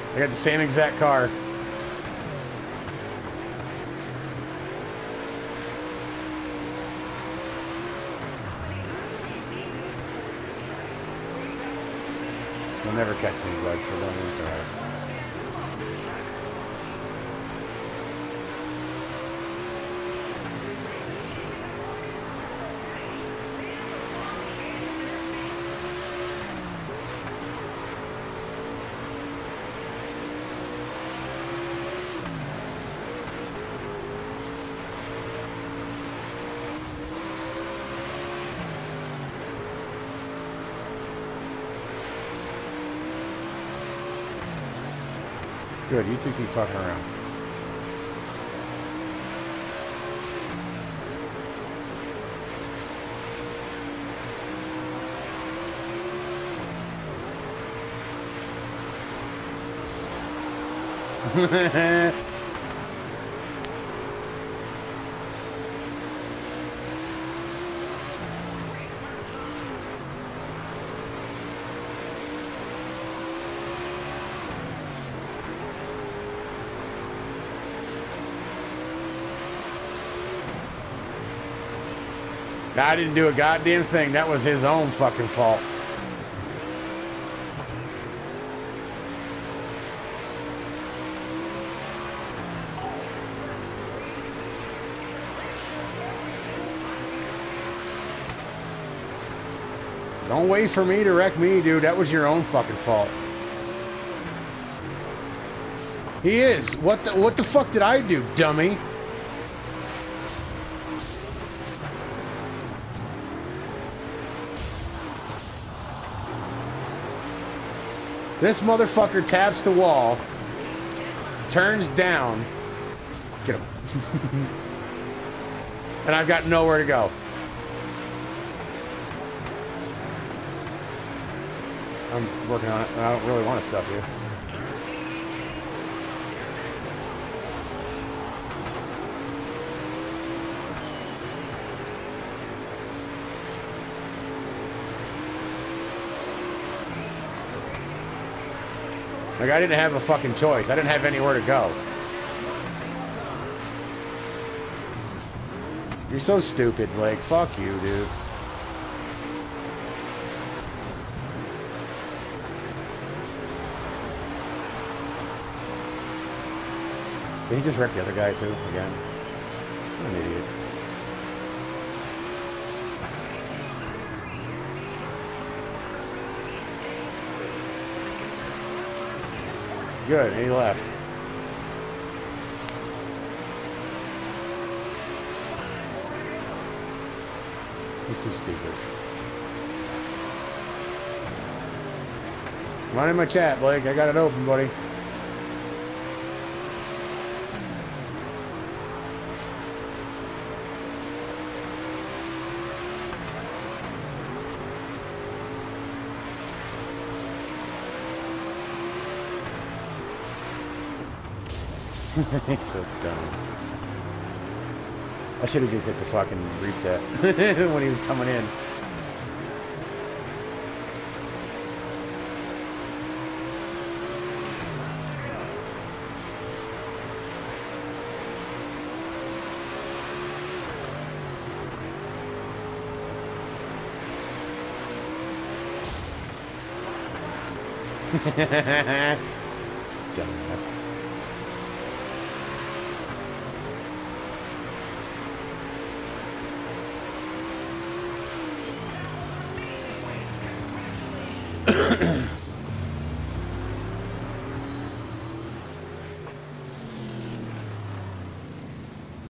I got the same exact car. You'll never catch me, bud, so don't even try. Good, you two keep fucking around. I didn't do a goddamn thing. That was his own fucking fault. Don't wait for me to wreck me, dude. That was your own fucking fault. He is. What the fuck did I do, dummy? This motherfucker taps the wall, turns down, get him, and I've got nowhere to go. I'm working on it, and I don't really want to stuff you. Like, I didn't have a fucking choice. I didn't have anywhere to go. You're so stupid, Blake. Fuck you, dude. Did he just wreck the other guy, too, again? What an idiot. Good, and he left. He's too stupid. Come on in my chat, Blake. I got it open, buddy. He's so dumb. I should have just hit the fucking reset when he was coming in. Dumbass.